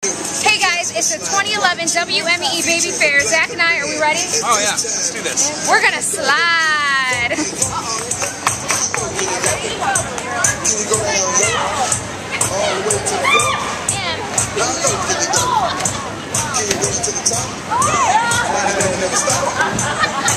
Hey guys, it's the 2011 WMEE Baby Fair. Zach and I, are we ready? Oh yeah, let's do this. We're gonna slide. Can you go to the top?